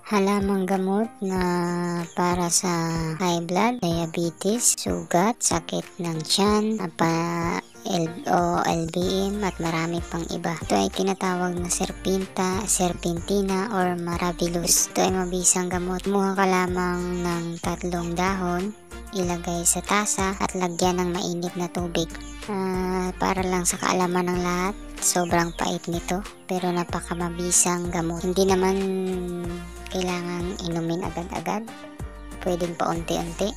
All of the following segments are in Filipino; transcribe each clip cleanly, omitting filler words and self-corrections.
Halamang gamot na para sa high blood, diabetes, sugat, sakit ng tiyan, LBM at marami pang iba. Ito ay tinatawag na serpentina or maravilus. Ito ay mabisang gamot. Kumuha ka lamang ng 3 dahon, ilagay sa tasa at lagyan ng mainit na tubig. Para lang sa kaalaman ng lahat, sobrang pait nito pero napakamabisang gamot. Hindi naman kailangan inumin agad-agad, pwedeng paunti-unti.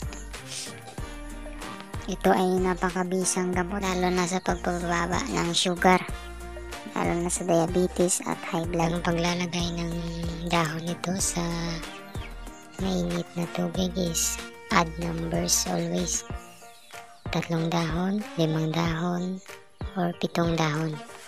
Ito ay napakabisang gamot lalo na sa pagpapababa ng sugar, lalo na sa diabetes at high blood. Ang paglalagay ng dahon nito sa mainit na tubig is add numbers always. 3 dahon, 5 dahon, or 7 dahon.